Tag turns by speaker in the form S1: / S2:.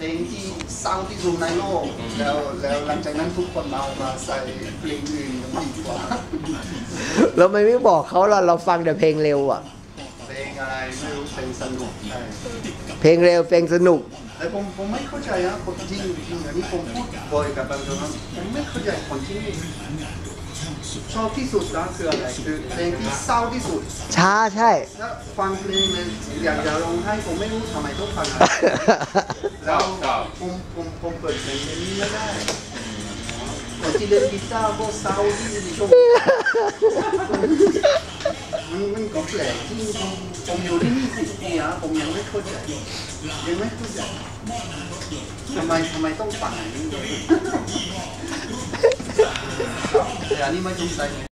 S1: ลงที่เศร้าที่สุดในโลกแล้วหลังจากนั้นทุกคนมาใส่เพลงอื่นดีกว่า
S2: เราไม่บอกเขาเราฟังแต่เพลงเร็วอ่ะ
S1: เพลงอะไรไม่รู้เพลงสนุกใช่
S2: เพลงเร็วเพลงสนุก
S1: แต่ผมไม่เข้าใจนะคนจริงอันนี้ผมพูดบ่อยกับบางคนนะผมไม่เข้าใจคนที่นี่ชอบที่สุดนะคืออะไรคือเพลงที่เศร้าที่สุด
S2: ช้าใช่
S1: ถ้าฟังเพลงเลยอยากจะร้องไห้ผมไม่รู้ทำไมต้องฟังอะไรแล้วผมเปิดเพลงนี้ไม่ได้คนที่เล่นกีตาร์ก็เศร้าที่ชมมันก็แปลกที่ผมอยู่ที่นี่10 ปีนะผมยังไม่เข้าใจทำไมต้องฟังอย่างนี้แต่อันนี้ไม่สงสัย